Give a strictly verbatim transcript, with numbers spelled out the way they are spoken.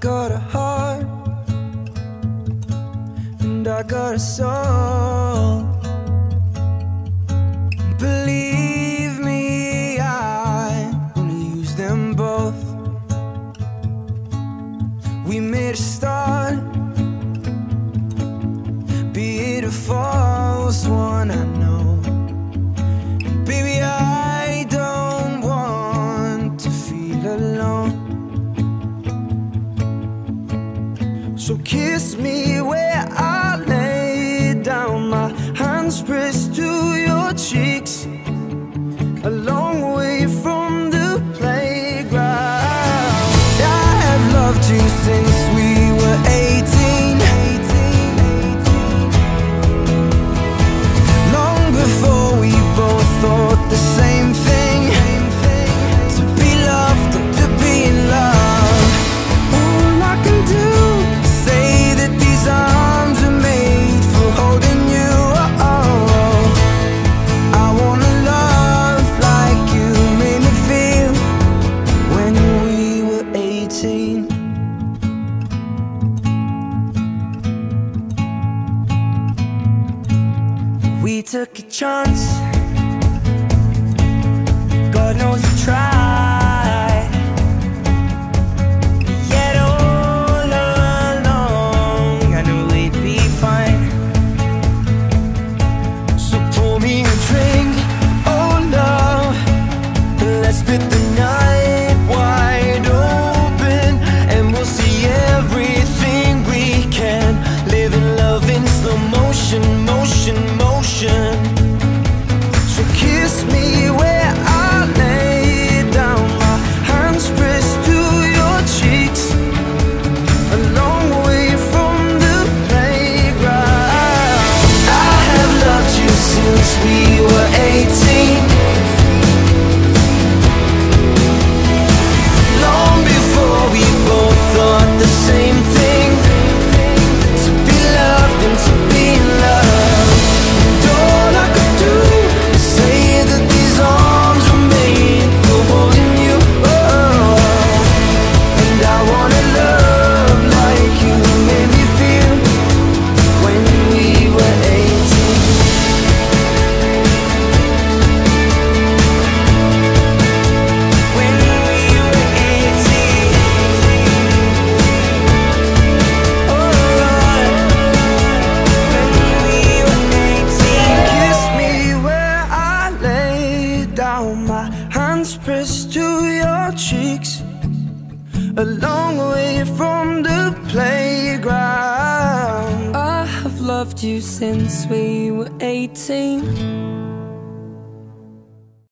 got a heart and I got a soul. Believe me, I wanna use them both. We made a start, be it a false one, I know. Baby, I don't want to feel alone. So kiss me where I lay down, my hands pressed to your cheeks, a long way from the playground. I have loved you since we were eighteen, long before we both thought the same thing, to be loved and to be in love. All I can do is say that these arms are made for holding you. Oh, I wanna love like you made me feel when we were eighteen. We took a chance, God knows we tried, yet all along I knew we'd be fine. So pour me a drink, oh love, let's split the night wide open, and we'll see everything we can. Live in love in slow motion, motion, motion. So kiss me where I lay down, my hands pressed to your cheeks, a long way from the playground. I have loved you since we were eighteen, long before we both thought the same thing, to be loved and to be in love. And all I could do is say that these arms were made for holding you. Oh, and I wanna love like you made me feel when we were eighteen. When we were eighteen. Oh Lord, when we were eighteen. Kiss me where I lay down, my hands pressed to your cheeks, a long way from the playground. I have loved you since we were eighteen,